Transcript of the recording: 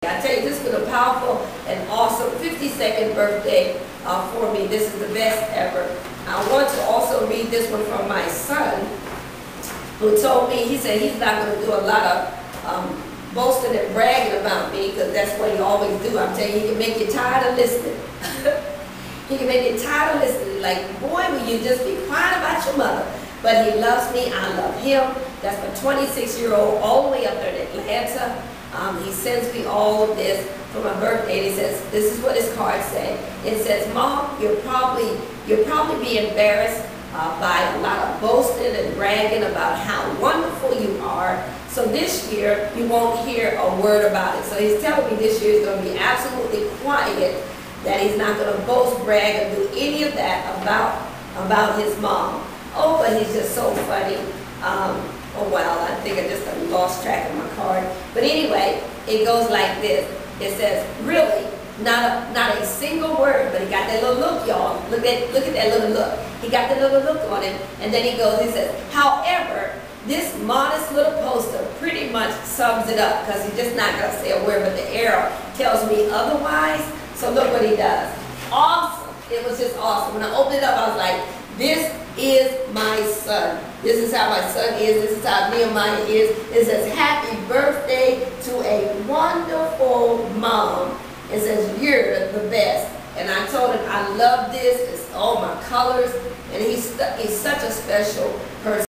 I tell you, this was a powerful and awesome 52nd birthday for me. This is the best ever. I want to also read this one from my son, who told me, he said he's not going to do a lot of boasting and bragging about me, because that's what he always do. I'm telling you, he can make you tired of listening. He can make you tired of listening. Like, boy, will you just be quiet about your mother. But he loves me, I love him. That's my 26-year-old, all the way up there in Atlanta. He sends me all of this for my birthday. And he says, this is what his card said. It says, Mom, you'll probably be embarrassed by a lot of boasting and bragging about how wonderful you are. So this year, you won't hear a word about it. So he's telling me this year is going to be absolutely quiet, that he's not going to boast, brag, or do any of that about his mom. Oh, but he's just so funny. Oh, well, I think I just lost track of my card. But anyway, it goes like this. It says, really, not a single word, but he got that little look, y'all. Look at that little look. He got the little look on him, and then he goes, he says, however, this modest little poster pretty much sums it up, because he's just not going to say a word, but the arrow tells me otherwise. So look what he does. Awesome. It was just awesome. When I opened it up, I was like, this is my son. This is how my son is. This is how Nehemiah is. It says, happy birthday to a wonderful mom. It says, you're the best. And I told him, I love this. It's all my colors. And he's such a special